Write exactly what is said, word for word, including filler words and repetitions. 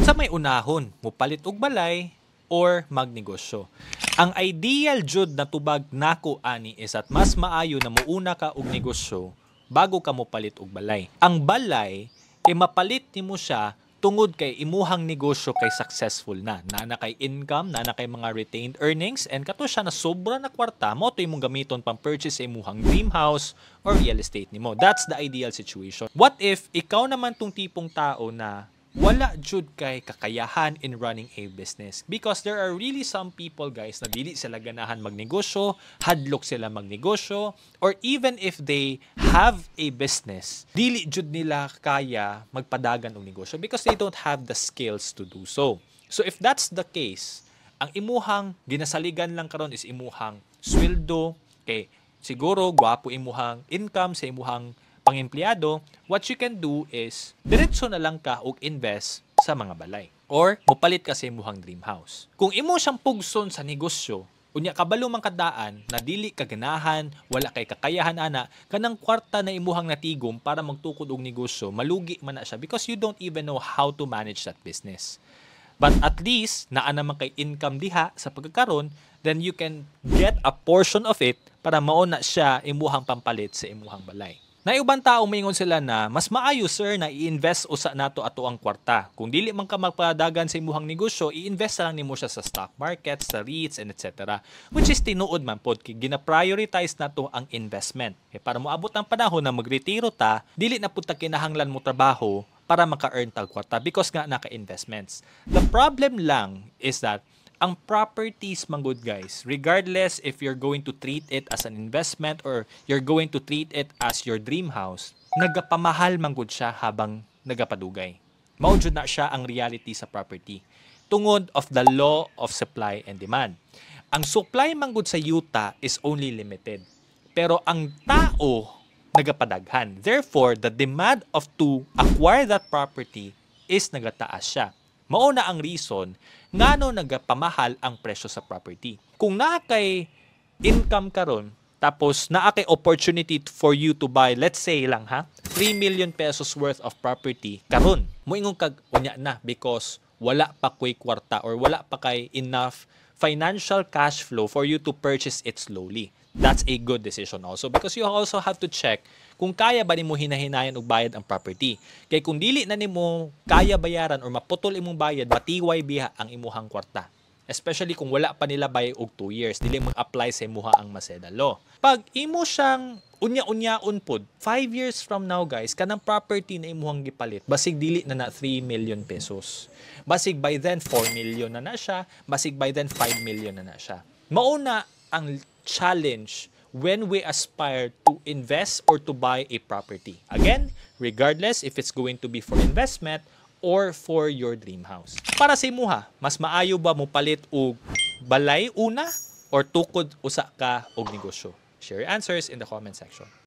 Unsa may unahon, mupalit og balay or magnegosyo? Ang ideal jud na tubag nako ani is at mas maayo na muuna ka og negosyo bago ka mopalit og balay. Ang balay kay mapalit nimo siya tungod kay imuhang negosyo kay successful na. Nana kay income, nana kay mga retained earnings, and kato siya na sobra na kwarta mo to imong gamiton pang purchase sa imuhang dream house or real estate nimo. That's the ideal situation. What if ikaw naman tong tipong tao na wala jud kay kakayahan in running a business? Because there are really some people, guys, na dili sila ganahan magnegosyo, hadlok sila magnegosyo, or even if they have a business, dili jud nila kaya magpadagan og negosyo because they don't have the skills to do so. So if that's the case, ang imuhang ginasaligan lang karon is imuhang sweldo, kay siguro gwapo imuhang income sa imuhang pang-empleyado, what you can do is diretso na lang ka og invest sa mga balay or mupalit ka sa imuhang dream house. Kung imo siyang pugson sa negosyo, unya kabalo man kadaan na dili ka ganahan, wala kay kakayahan ana, kanang kwarta na imuhang natigom para magtukod og negosyo, malugi man na siya because you don't even know how to manage that business. But at least naa naman kay income diha sa pagkakaron, then you can get a portion of it para mao na siya imuhang pampalit sa imuhang balay. Na ubang tao maingon sila na mas maayo sir na i-invest usa nato ato ang kwarta. Kung dili man ka magpadagan sa imuhang negosyo, i-invest lang nimo siya sa stock market, sa REITs, and et cetera. Which is tinuod man pod kay gina-prioritize nato ang investment. Eh, para moabot ang panahon na magretiro ta, dili na pud ta kinahanglan mo trabaho para maka-earn tag kwarta because nga naka-investments. The problem lang is that ang properties man good, guys, regardless if you're going to treat it as an investment or you're going to treat it as your dream house, nagapamahal man good siya habang nagapadugay. Mao jud na siya ang reality sa property tungod of the law of supply and demand. Ang supply man good sa yuta is only limited, pero ang tao nagapadaghan. Therefore, the demand of to acquire that property is nagataas siya. Mao na ang reason ngano nagapamahal ang presyo sa property. Kung naa kay income karon, tapos naa kay opportunity for you to buy, let's say lang ha, three million pesos worth of property karon, moingon kag unya na because wala pa koy kwarta or wala pa kay enough financial cash flow for you to purchase it slowly. That's a good decision also because you also have to check kung kaya ba nimo hinahinayan og bayad ang property. Kay kung dili na nimo kaya bayaran or maputol imong bayad, batiway biha ang imuhang kwarta. Especially kung wala pa nila bayad og two years, dili mag-apply sa imuha ang Maseda law. Pag imo siyang unya-unyaon pod, five years from now, guys, kanang property na imuhang gipalit, basig dili na na three million pesos. Basig by then four million na na siya, basig by then five million na na siya. Mauna ang challenge when we aspire to invest or to buy a property. Again, regardless if it's going to be for investment or for your dream house. Para sa imuha, mas maayo ba mo palit og balay una or tukod usa ka og negosyo? Share your answers in the comment section.